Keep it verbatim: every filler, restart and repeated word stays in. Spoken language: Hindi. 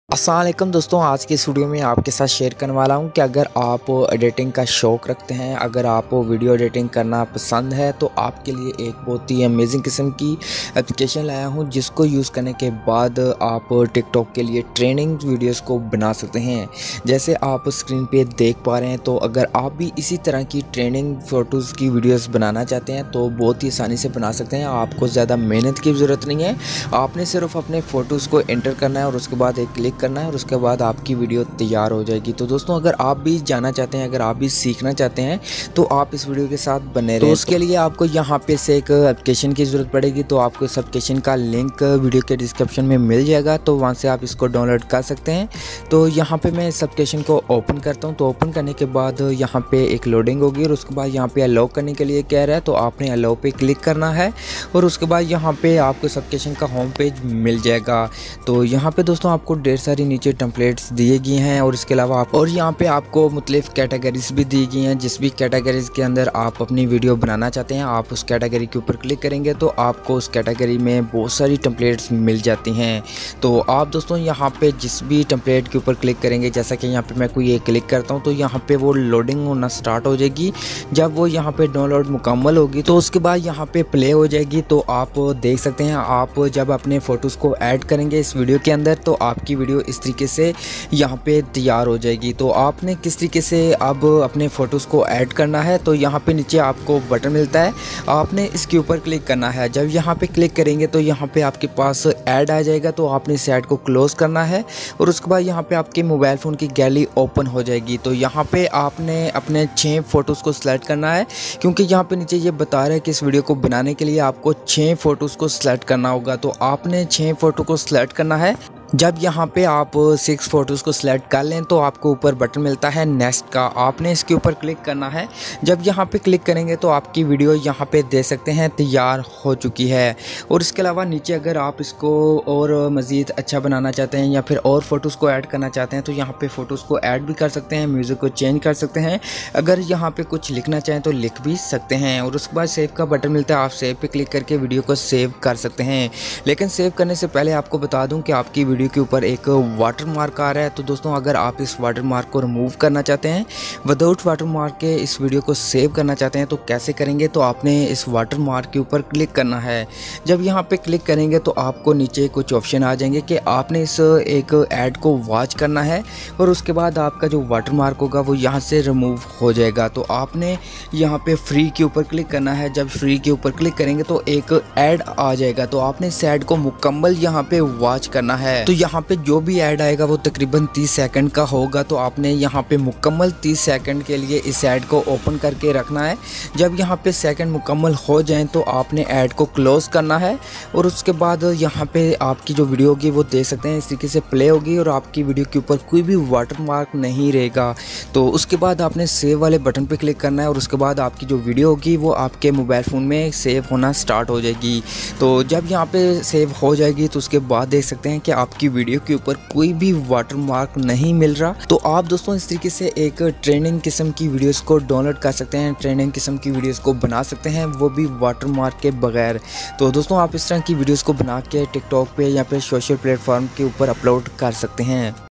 अस्सलाम वालेकुम दोस्तों, आज के इस वीडियो में आपके साथ शेयर करने वाला हूं कि अगर आप एडिटिंग का शौक़ रखते हैं, अगर आप वीडियो एडिटिंग करना पसंद है तो आपके लिए एक बहुत ही अमेजिंग किस्म की एप्लीकेशन लाया हूं जिसको यूज़ करने के बाद आप टिकटॉक के लिए ट्रेनिंग वीडियोस को बना सकते हैं। जैसे आप स्क्रीन पे देख पा रहे हैं, तो अगर आप भी इसी तरह की ट्रेनिंग फ़ोटोज़ की वीडियोज़ बनाना चाहते हैं तो बहुत ही आसानी से बना सकते हैं। आपको ज़्यादा मेहनत की ज़रूरत नहीं है, आपने सिर्फ अपने फ़ोटोज़ को एंटर करना है और उसके बाद एक क्लिक करना है और उसके बाद आपकी वीडियो तैयार हो जाएगी। तो दोस्तों, अगर आप भी जाना चाहते हैं, अगर आप भी सीखना चाहते हैं तो आप इस वीडियो के साथ बने रहें। तो उसके लिए आपको यहाँ पे से एक एप्लीकेशन की ज़रूरत पड़ेगी, तो आपको इस एप्लीकेशन का लिंक वीडियो के डिस्क्रिप्शन में मिल जाएगा, तो वहाँ से आप इसको डाउनलोड कर सकते हैं। तो यहाँ पे मैं इस एप्लीकेशन को ओपन करता हूँ। तो ओपन करने के बाद यहाँ पे एक लोडिंग होगी और उसके बाद यहाँ पे अलाउ करने के लिए कह रहा है, तो आपने अलाउ पे क्लिक करना है और उसके बाद यहाँ पे आपको इस एप्लीकेशन का होम पेज मिल जाएगा। तो यहाँ पे दोस्तों आपको ढेर सारी नीचे टेम्पलेट्स दिए गए हैं और इसके अलावा आप और यहाँ पे आपको मुख्तलिफ कैटेगरीज भी दी गई हैं। जिस भी कैटेगरीज के अंदर आप अपनी वीडियो बनाना चाहते हैं, आप उस कैटेगरी के ऊपर क्लिक करेंगे तो आपको उस कैटेगरी में बहुत सारी टेम्पलेट्स मिल जाती हैं। तो आप दोस्तों यहाँ पे जिस भी टेम्पलेट के ऊपर क्लिक करेंगे, जैसा कि यहाँ पे मैं कोई एक क्लिक करता हूँ तो यहाँ पे वो लोडिंग होना स्टार्ट हो जाएगी। जब वो यहाँ पे डाउनलोड मुकम्मल होगी तो उसके बाद यहाँ पे प्ले हो जाएगी। तो आप देख सकते हैं, आप जब अपने फ़ोटोज़ को ऐड करेंगे इस वीडियो के अंदर तो आपकी वीडियो इस तरीके से यहाँ पे तैयार हो जाएगी। तो आपने किस तरीके से अब अपने फ़ोटोज़ को ऐड करना है, तो यहाँ पे नीचे आपको बटन मिलता है, आपने इसके ऊपर क्लिक करना है। जब यहाँ पे क्लिक करेंगे तो यहाँ पे आपके पास ऐड आ जाएगा, तो आपने इस ऐड को क्लोज़ करना है और उसके बाद यहाँ पे आपके मोबाइल फ़ोन की गैलरी ओपन हो जाएगी। तो यहाँ पे आपने अपने छः फ़ोटोज़ को सिलेक्ट करना है, क्योंकि यहाँ पे नीचे ये बता रहा है कि इस वीडियो को बनाने के लिए आपको छः फ़ोटोज़ को सिलेक्ट करना होगा। तो आपने छः फ़ोटो को सिलेक्ट करना है। जब यहाँ पे आप सिक्स फ़ोटोज़ को सिलेक्ट कर लें तो आपको ऊपर बटन मिलता है नेक्स्ट का, आपने इसके ऊपर क्लिक करना है। जब यहाँ पे क्लिक करेंगे तो आपकी वीडियो यहाँ पे दे सकते हैं तैयार हो चुकी है। और इसके अलावा नीचे अगर आप इसको और मज़ीद अच्छा बनाना चाहते हैं या फिर और फ़ोटोज़ को ऐड करना चाहते हैं तो यहाँ पे फ़ोटोज़ को ऐड भी कर सकते हैं, म्यूज़िक को चेंज कर सकते हैं, अगर यहाँ पर कुछ लिखना चाहें तो लिख भी सकते हैं। और उसके बाद सेव का बटन मिलता है, आप सेव पर क्लिक करके वीडियो को सेव कर सकते हैं। लेकिन सेव करने से पहले आपको बता दूँ कि आपकी वीडियो के ऊपर एक वाटर मार्क आ रहा है। तो दोस्तों, अगर आप इस वाटर मार्क को रिमूव करना चाहते हैं, विदाउट वाटर मार्क के इस वीडियो को सेव करना चाहते हैं, तो कैसे करेंगे, तो आपने इस वाटर मार्क के ऊपर क्लिक करना है। जब यहाँ पे क्लिक करेंगे तो आपको नीचे कुछ ऑप्शन आ जाएंगे कि आपने इस एक ऐड को वॉच करना है और उसके बाद आपका जो वाटर मार्क होगा वो यहाँ से रिमूव हो जाएगा। तो आपने यहाँ पे फ्री के ऊपर क्लिक करना है। जब फ्री के ऊपर क्लिक करेंगे तो एक ऐड आ जाएगा, तो आपने इस ऐड को मुकम्मल यहाँ पे वॉच करना है। तो यहाँ पे जो भी ऐड आएगा वो तकरीबन तीस सेकंड का होगा, तो आपने यहाँ पे मुकम्मल तीस सेकंड के लिए इस ऐड को ओपन करके रखना है। जब यहाँ पे सेकंड मुकम्मल हो जाएं तो आपने ऐड को क्लोज़ करना है और उसके बाद यहाँ पे आपकी जो वीडियो होगी वो देख सकते हैं इस तरीके से प्ले होगी और आपकी वीडियो के ऊपर कोई भी वाटर मार्क नहीं रहेगा। तो उसके बाद आपने सेव वाले बटन पर क्लिक करना है और उसके बाद आपकी जो वीडियो होगी वो आपके मोबाइल फ़ोन में सेव होना स्टार्ट हो जाएगी। तो जब यहाँ पे सेव हो जाएगी तो उसके बाद देख सकते हैं कि आपकी वीडियो के ऊपर कोई भी वाटर मार्क नहीं मिल रहा। तो आप दोस्तों इस तरीके से एक ट्रेनिंग किस्म की वीडियोस को डाउनलोड कर सकते हैं, ट्रेनिंग किस्म की वीडियोस को बना सकते हैं, वो भी वाटर मार्क के बगैर। तो दोस्तों, आप इस तरह की वीडियोस को बना के टिकटॉक पे या फिर सोशल प्लेटफॉर्म के ऊपर अपलोड कर सकते हैं।